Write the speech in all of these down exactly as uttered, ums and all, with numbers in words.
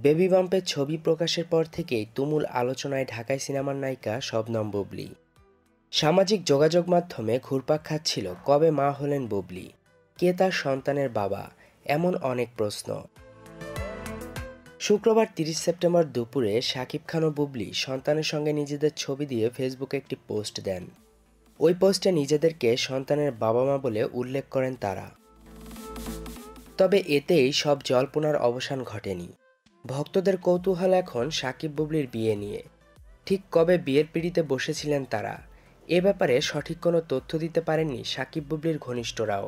Baby বাম্পের ছবি প্রকাশের পর থেকেই তুমুল আলোচনায় ঢাকাই সিনেমার নায়িকা শবনম বুবলী। সামাজিক যোগাযোগ মাধ্যমে ঘুরপাক খাচ্ছিল কবে মা হলেন বুবলী, কে তার সন্তানের বাবা, এমন অনেক প্রশ্ন। শুক্রবার তিরিশ সেপ্টেম্বর দুপুরে শাকিব খান ও বুবলী সন্তানের সঙ্গে নিজেদের ছবি দিয়ে ফেসবুকে একটি পোস্ট দেন। ওই পোস্টে নিজেদেরকে সন্তানের বাবা মা বলে উল্লেখ করেন তারা। তবে এতেই সব জল্পনার অবসান ঘটেনি। ভক্তদের কৌতূহল এখন শাকিব বুবলীর বিয়ে নিয়ে। ঠিক কবে বিয়ের পিঁড়িতে বসেছিলেন তারা, এ ব্যাপারে সঠিক কোনো তথ্য দিতে পারেননি শাকিব বুবলীর ঘনিষ্ঠরাও।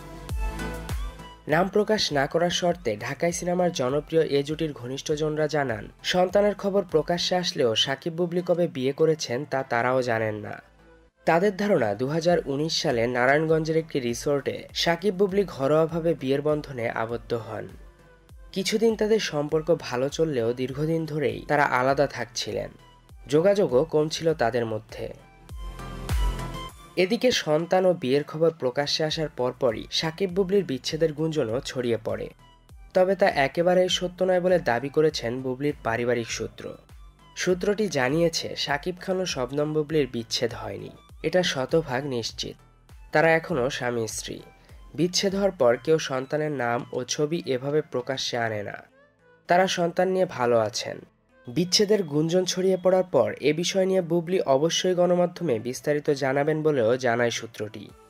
নাম প্রকাশ না করার শর্তে ঢাকাই সিনেমার জনপ্রিয় এ জুটির ঘনিষ্ঠজনরা জানান, সন্তানের খবর প্রকাশ্যে আসলেও শাকিব বুবলী কবে বিয়ে করেছেন তা তারাও জানেন না। তাদের ধারণা দু হাজার উনিশ সালে নারায়ণগঞ্জের একটি রিসোর্টে শাকিব বুবলী ঘরোয়াভাবে বিয়ের বন্ধনে আবদ্ধ হন। কিছুদিন তাদের সম্পর্ক ভালো চললেও দীর্ঘদিন ধরেই তারা আলাদা থাকছিলেন, যোগাযোগও কম ছিল তাদের মধ্যে। এদিকে সন্তান ও বিয়ের খবর প্রকাশ্যে আসার পরপরই শাকিব বুবলীর বিচ্ছেদের গুঞ্জনও ছড়িয়ে পড়ে। তবে তা একেবারেই সত্য নয় বলে দাবি করেছেন বুবলীর পারিবারিক সূত্র। সূত্রটি জানিয়েছে, শাকিব খান ও শবনম বুবলীর বিচ্ছেদ হয়নি, এটা শতভাগ নিশ্চিত। তারা এখনও স্বামী স্ত্রী। বিচ্ছেদ হওয়ার পর কেউ সন্তানের নাম ও ছবি এভাবে প্রকাশ্যে আনে না। তারা সন্তান নিয়ে ভালো আছেন। বিচ্ছেদের গুঞ্জন ছড়িয়ে পড়ার পর এ বিষয় নিয়ে বুবলী অবশ্যই গণমাধ্যমে বিস্তারিত জানাবেন বলেও জানায় সূত্রটি।